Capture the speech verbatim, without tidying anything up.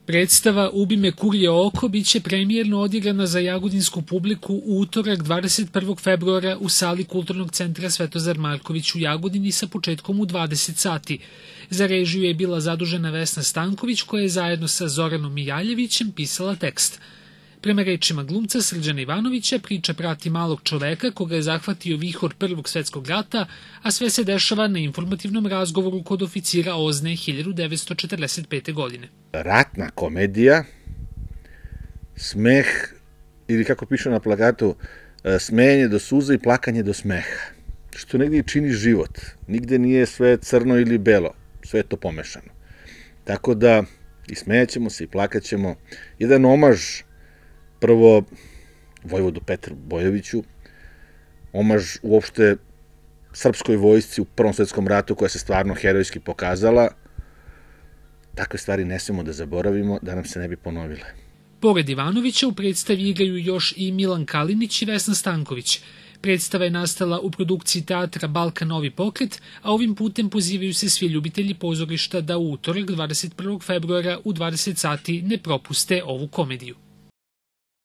Predstava Ubi me kurje oko biće premijerno odigrana za jagodinsku publiku u utorak dvadeset prvog februara u sali Kulturnog centra Svetozar Marković u Jagodini sa početkom u dvadeset sati. Za režiju je bila zadužena Vesna Stanković koja je zajedno sa Zoranom Mijaljevićem pisala tekst. Prema rečima glumca Srđana Ivanovića, priča prati malog čoveka koga je zahvatio vihor Prvog svetskog rata, a sve se dešava na informativnom razgovoru kod oficira Ozne hiljadu devetsto četrdeset pete. godine. Ratna komedija, smeh, ili kako piše na plakatu, smenje do suza i plakanje do smeha, što negdje čini život. Nigde nije sve crno ili belo, sve je to pomešano. Tako da i smejaćemo se i plakaćemo. Jedan omaž prvo vojvodu Petru Bojoviću, omaž uopšte srpskoj vojsci u Prvom svetskom ratu koja se stvarno herojski pokazala. Takve stvari ne smemo da zaboravimo da nam se ne bi ponovile. Pored Ivanovića u predstavi igraju još i Milan Kalinić i Vesna Stanković. Predstava je nastala u produkciji teatra Balkan Novi pokret, a ovim putem pozivaju se svi ljubitelji pozorišta da u utorak dvadeset prvog februara u dvadeset sati ne propuste ovu komediju.